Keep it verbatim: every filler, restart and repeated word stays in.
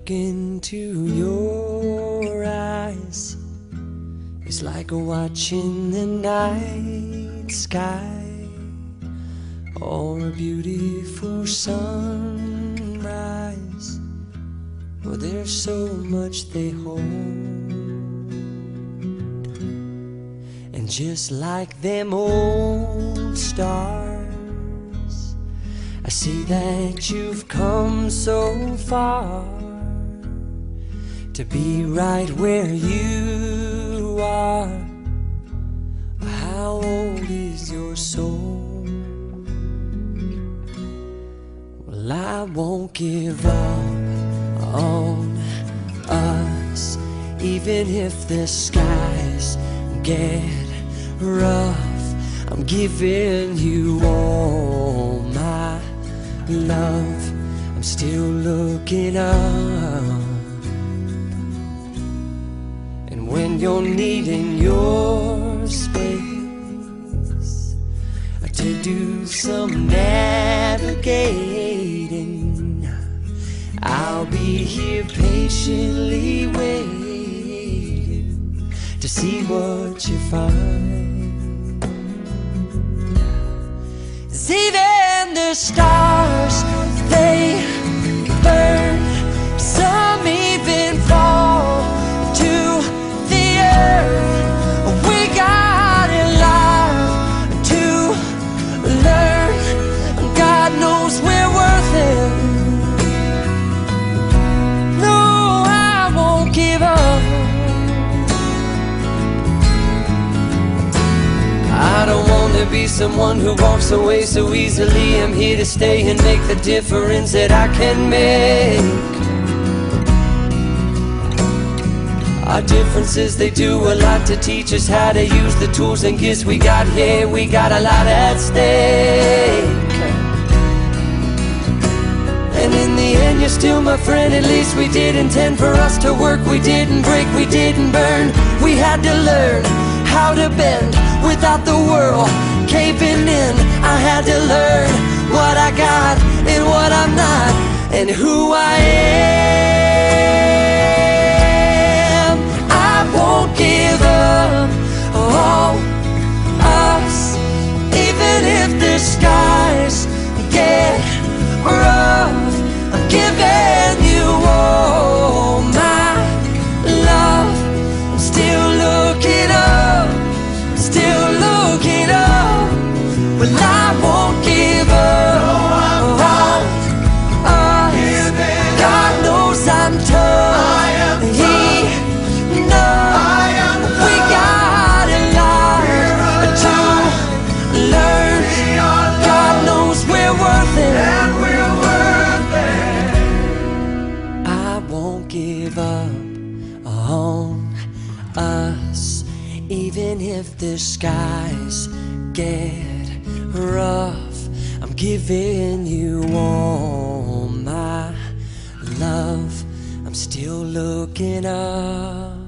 look into your eyes, it's like watching the night sky or a beautiful sunrise. Oh, there's so much they hold, and just like them old stars, I see that you've come so far to be right where you are. How old is your soul? Well, I won't give up on us, even if the skies get rough. I'm giving you all my love. I'm still looking up, and when you're needing your space to do some navigating, I'll be here patiently waiting to see what you find. 'Cause even the stars, they burn, some even fall to the earth. We got a lot to learn. God knows we're worth it. No, I won't give up. I don't want to be someone who walks away so easily. I'm here to stay and make the difference that I can make. Our differences, they do a lot to teach us how to use the tools and gifts we got here. We got a lot at stake, and in the end you're still my friend. At least we did intend for us to work. We didn't break, we didn't burn. We had to learn how to bend without the world caving in. I had to learn what I got and what I'm not, and who I am. I won't give up on us, even if the skies get rough. I'm giving you all my love. I'm still looking up, still looking up. Well, I won't give up on us. God knows I'm tough, He knows we got a lot to learn. God knows we're worth it. I won't give up on us, even if the skies get rough. I'm giving you all my love. I'm still looking up.